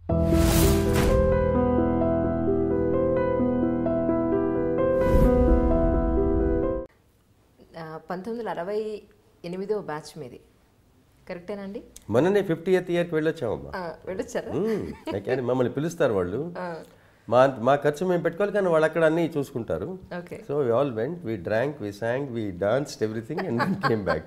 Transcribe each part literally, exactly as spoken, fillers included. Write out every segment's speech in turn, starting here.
పంతొమ్మిది వందల అరవై ఎనిమిదో బ్యాచ్ మీది కరెక్టేనండి? మొన్ననే ఫిఫ్టీ ఎయిత్ ఇయర్కి వెళ్ళొచ్చామమ్మా. వెళ్ళొచ్చారా? కానీ మమ్మల్ని పిలుస్తారు వాళ్ళు, మా మా ఖర్చు మేము పెట్టుకోవాలి, కానీ వాళ్ళు అక్కడ అన్నీ చూసుకుంటారు. So we all went, we drank, we sang, we danced everything and then came back.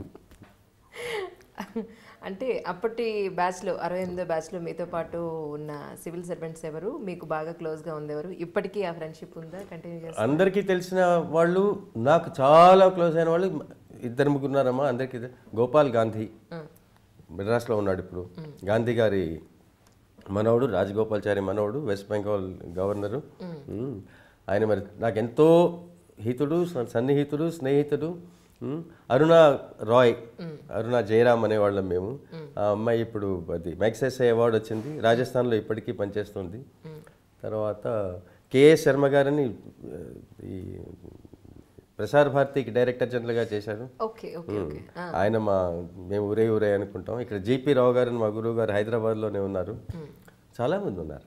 అంటే అప్పటి బ్యాచ్లో, అరవై ఎనిమిదో బ్యాచ్లో మీతో పాటు ఉన్న సివిల్ సర్వెంట్స్ ఎవరు మీకు బాగా క్లోజ్గా ఉండేవారు? ఇప్పటికీ ఆ ఫ్రెండ్షిప్ ఉందా, కంటిన్యూ చేస్తారు? అందరికీ తెలిసిన వాళ్ళు, నాకు చాలా క్లోజ్ అయిన వాళ్ళు ఇద్దరు ముగ్గురున్నారమ్మా. అందరికీ గోపాల్ గాంధీ మద్రాస్లో ఉన్నాడు ఇప్పుడు, గాంధీ గారి మనవడు, రాజగోపాల్చారి మనవడు, వెస్ట్ బెంగాల్ గవర్నరు. ఆయన మరి నాకు ఎంతో హితుడు, సన్నిహితుడు, స్నేహితుడు. అరుణ రాయ్, అరుణ జయరామ్ అనేవాళ్ళం మేము. ఆ అమ్మాయి ఇప్పుడు అది మ్యాగ్సెసే అవార్డు వచ్చింది, రాజస్థాన్లో ఇప్పటికీ పనిచేస్తుంది. తర్వాత కేఎస్ శర్మ గారని ఈ ప్రసార్ భారతికి డైరెక్టర్ జనరల్గా చేశారు. ఆయన మా మేము ఊరే ఊరే అనుకుంటాం. ఇక్కడ జీపీ రావు గారు మా గురువు గారు హైదరాబాద్లోనే ఉన్నారు. చాలా మంది ఉన్నారు.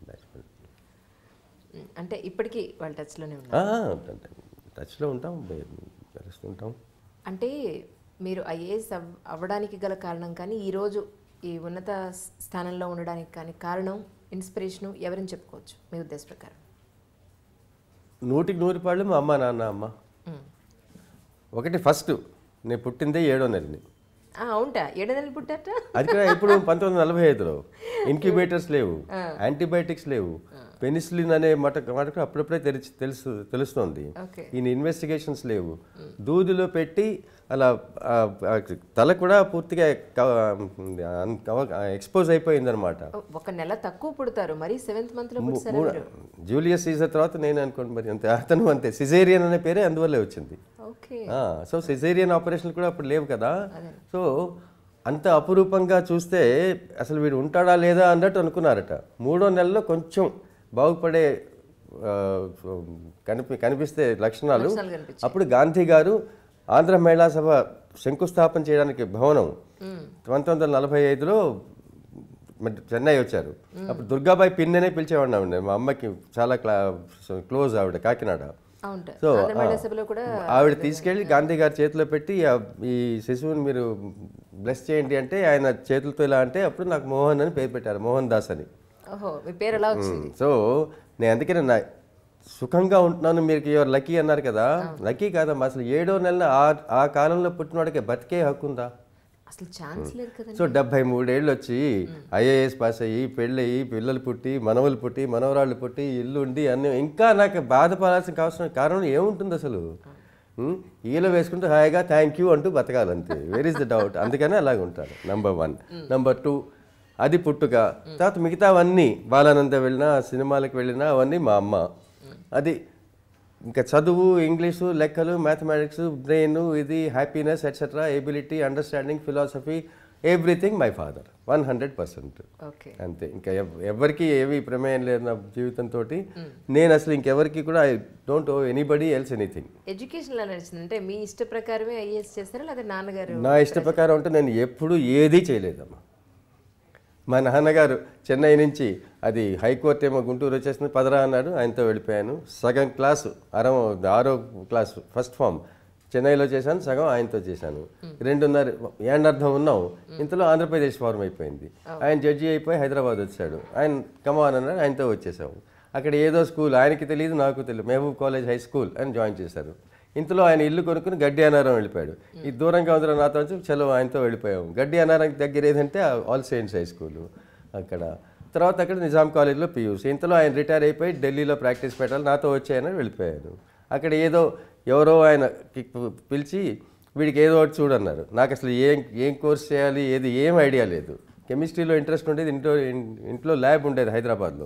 అంటే ఇప్పటికీ వాళ్ళ టచ్లోనే ఉన్నారు? టచ్లో ఉంటాం, కలుస్తుంటాం. అంటే మీరు ఐఏఎస్ అవ్వడానికి గల కారణం కానీ, ఈరోజు ఈ ఉన్నత స్థానంలో ఉండడానికి కానీ కారణం, ఇన్స్పిరేషను ఎవరిని చెప్పుకోవచ్చు మీ ఉద్దేశ ప్రకారం? నూటికి నూరు పాళ్ళు మా అమ్మ నాన్న. అమ్మ ఒకటి, ఫస్ట్ నేను పుట్టిందే ఏడో నెలని. అవుంటా, ఏడో నెలలు పుట్టారట. అది కూడా ఇప్పుడు పంతొమ్మిది వందల నలభై ఐదులో ఇన్క్యుబేటర్స్ లేవు, యాంటీబయాటిక్స్ లేవు, పెనిసిలిన్ అనే మాట మాట అప్పుడప్పుడే తెలిసి తెలుసు తెలుస్తోంది. ఈయన ఇన్వెస్టిగేషన్స్ లేవు. దూదిలో పెట్టి అలా తల కూడా పూర్తిగా ఎక్స్పోజ్ అయిపోయింది అనమాట. ఒక నెల తక్కువ పుడతారు, మరి సెవెంత్ మంత్ లో జూలియస్ సీజర్ తర్వాత నేను అనుకోండి మరి అంతే. అతను అంతే, సిజేరియన్ అనే పేరే అందువల్లే వచ్చింది. సో సిజేరియన్ ఆపరేషన్ కూడా అప్పుడు లేవు కదా. సో అంత అపురూపంగా చూస్తే అసలు వీడు ఉంటాడా లేదా అన్నట్టు అనుకున్నారట. మూడో నెలలో కొంచెం బాగుపడే కనిపి కనిపిస్తే లక్షణాలు. అప్పుడు గాంధీ గారు ఆంధ్ర మహిళా సభ శంకుస్థాపన చేయడానికి భవనం పంతొమ్మిది వందల నలభై ఐదులో చెన్నై వచ్చారు. అప్పుడు దుర్గాబాయి పిన్ననే పిలిచేవాడిని. మా అమ్మకి చాలా క్లా క్లోజ్ ఆవిడ, కాకినాడ. సో ఆవిడ తీసుకెళ్ళి గాంధీ గారి చేతిలో పెట్టి ఈ శిశువుని మీరు బ్లెస్ చేయండి అంటే ఆయన చేతులతో ఇలా అంటే అప్పుడు నాకు మోహన్ అని పేరు పెట్టారు, మోహన్ దాస్ అని. సో నేను అందుకనే నా సుఖంగా ఉంటున్నాను, మీరు యువర్ లక్కీ అన్నారు కదా. లక్కీ కాదమ్మా, అసలు ఏడో నెల ఆ కాలంలో పుట్టినవాడికి బతికే హక్కు ఉందా? అసలు ఛాన్స్ లేదు కదా. సో డెబ్బై మూడేళ్ళు వచ్చి ఐఏఎస్ పాస్ అయ్యి పెళ్ళయి పిల్లలు పుట్టి మనవలు పుట్టి మనవరాళ్ళు పుట్టి ఇల్లు ఉండి అన్నీ ఇంకా నాకు బాధపడాల్సిన కావాల్సిన కారణం ఏముంటుంది అసలు? ఈలో వేసుకుంటూ హాయిగా థ్యాంక్ యూ అంటూ బతకాలంతే. Where is the doubt? అందుకనే అలాగ ఉంటారు. Number one. నంబర్ టూ, అది పుట్టుక. తర్వాత మిగతావన్నీ బాలానంద వెళ్ళినా, సినిమాలకు వెళ్ళినా అవన్నీ మా అమ్మ. అది ఇంకా చదువు, ఇంగ్లీషు, లెక్కలు, మ్యాథమెటిక్స్, బ్రెయిన్, ఇది happiness etcetera, ability, understanding, philosophy, everything my father. One hundred percent అంతే. ఇంకా ఎవరికి ఏవి ప్రమేయం లేదు నా జీవితంతో. నేను అసలు ఇంకెవరికి కూడా I don't owe anybody else anything. Education ఎలా నడిచింది? అంటే మీ ఇష్ట ప్రకారమే ఐఏఎస్ చేస్తారా లేదా నాన్నగారు? నా ఇష్ట ప్రకారం అంటే నేను ఎప్పుడూ ఏదీ చేయలేదమ్మా. మా నాన్నగారు చెన్నై నుంచి అది హైకోర్టు ఏమో గుంటూరు వచ్చేసింది, పదరా అన్నాడు, ఆయనతో వెళ్ళిపోయాను. సగం క్లాసు అరవ ఆరో క్లాసు ఫస్ట్ ఫామ్ చెన్నైలో చేశాను, సగం ఆయనతో చేశాను. రెండున్నర ఏండర్థం ఉన్నాం. ఇంతలో ఆంధ్రప్రదేశ్ ఫార్మ్ అయిపోయింది. ఆయన జడ్జి అయిపోయి హైదరాబాద్ వచ్చాడు. ఆయన కమాన్ అన్నాడు, ఆయనతో వచ్చేసాము. అక్కడ ఏదో స్కూల్ ఆయనకి తెలియదు, నాకు తెలియదు, మహబూబ్ కాలేజ్ హై స్కూల్ అని జాయిన్ చేశారు. ఇంతలో ఆయన ఇల్లు కొనుక్కుని గడ్డి అనారం వెళ్ళిపోయాడు. ఈ దూరంగా ఉందిరా నాతో వచ్చి చలో ఆయనతో వెళ్ళిపోయాము. గడ్డి అనారానికి దగ్గర ఏదంటే ఆల్ సెయింట్స్ హై స్కూలు అక్కడ. తర్వాత అక్కడ నిజాం కాలేజ్లో పీయూసీ. ఇంతలో ఆయన రిటైర్ అయిపోయి ఢిల్లీలో ప్రాక్టీస్ పెట్టాలి, నాతో వచ్చాయని వెళ్ళిపోయాను. అక్కడ ఏదో ఎవరో ఆయన పిలిచి వీడికి ఏదో ఒకటి చూడన్నారు. నాకు అసలు ఏం ఏం కోర్స్ చేయాలి ఏది ఏం ఐడియా లేదు. కెమిస్ట్రీలో ఇంట్రెస్ట్ ఉండేది, ఇంట్లో ఇంట్లో ల్యాబ్ ఉండేది హైదరాబాద్లో.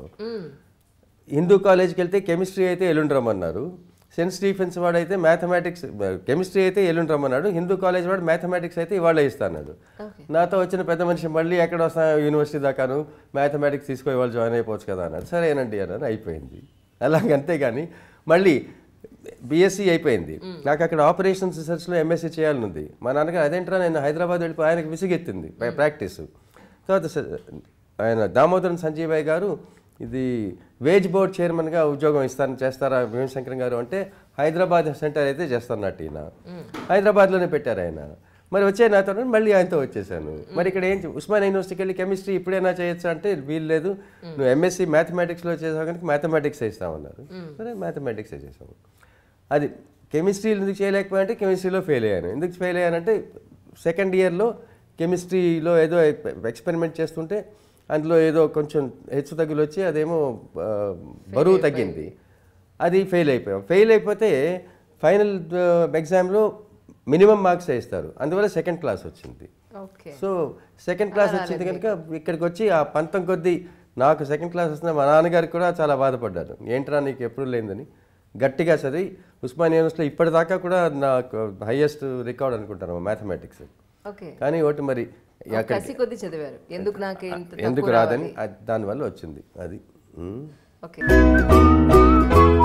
హిందూ కాలేజ్కి వెళ్తే కెమిస్ట్రీ అయితే ఎల్లుండి రమ్మన్నారు. సెయింట్ స్టీఫెన్స్ వాడు అయితే మ్యాథమెటిక్స్, కెమిస్ట్రీ అయితే ఎల్లుండి రమ్మన్నాడు. హిందూ కాలేజ్ వాడు మ్యాథమెటిక్స్ అయితే ఇవాళ ఇస్తాడు. నాతో వచ్చిన పెద్ద మనిషి మళ్ళీ ఎక్కడ వస్తా యూనివర్సిటీ దాకాను మ్యాథమెటిక్స్ తీసుకొని వాళ్ళు జాయిన్ అయిపోవచ్చు కదా అన్నాడు. సరేనండి అన్నాను, అయిపోయింది. అలాగే అంతేగాని మళ్ళీ బీఎస్సీ అయిపోయింది. నాకు అక్కడ ఆపరేషన్స్ రీసెర్చ్లో ఎంఎస్సీ చేయాలని ఉంది. మా నాన్నగారు అదేంట్రా నేను హైదరాబాద్ వెళ్ళిపోయి ఆయనకు విసిగెత్తింది ప్రాక్టీసు. తర్వాత ఆయన దామోదరం సంజీవయ్య గారు ఇది వేజ్ బోర్డ్ చైర్మన్గా ఉద్యోగం ఇస్తాను చేస్తారా భీమశంకరం గారు అంటే హైదరాబాద్ సెంటర్ అయితే చేస్తున్నట్టు ఈయన హైదరాబాద్లోనే పెట్టారు ఆయన. మరి వచ్చే నాతో మళ్ళీ ఆయనతో వచ్చేసాను. మరి ఇక్కడ ఏం ఉస్మానియా యూనివర్సిటీకి వెళ్ళి కెమిస్ట్రీ ఇప్పుడైనా చేయొచ్చు అంటే వీలు లేదు, నువ్వు ఎంఎస్సీ మ్యాథమెటిక్స్లో చేసావు కనుక మ్యాథమెటిక్స్ ఇస్తామన్నారు. సరే మ్యాథమెటిక్స్ చేసాము. అది కెమిస్ట్రీ ఎందుకు చేయలేకపోయా అంటే కెమిస్ట్రీలో ఫెయిల్ అయ్యాను. ఎందుకు ఫెయిల్ అయ్యానంటే సెకండ్ ఇయర్లో కెమిస్ట్రీలో ఏదో ఎక్స్పెరిమెంట్ చేస్తుంటే అందులో ఏదో కొంచెం హెచ్చు తగ్గులు వచ్చి అదేమో బరువు తగ్గింది, అది ఫెయిల్ అయిపోయాం. ఫెయిల్ అయిపోతే ఫైనల్ ఎగ్జామ్లో మినిమం మార్క్స్ ఇస్తారు, అందువల్ల సెకండ్ క్లాస్ వచ్చింది. సో సెకండ్ క్లాస్ వచ్చింది కనుక ఇక్కడికి వచ్చి ఆ పంతం కొద్దీ నాకు సెకండ్ క్లాస్ వస్తున్న మా నాన్నగారికి కూడా చాలా బాధపడ్డారు. ఏంట్రా నీకు ఎప్పుడు లేదని గట్టిగా చదివి ఉస్మానియా యూనివర్సిటీలో ఇప్పటిదాకా కూడా నాకు హైయెస్ట్ రికార్డ్ అనుకుంటాను మ్యాథమెటిక్స్. కానీ ఒకటి మరి ఎందుకు ఎందుకు రాదని దానివల్ల వచ్చింది అది.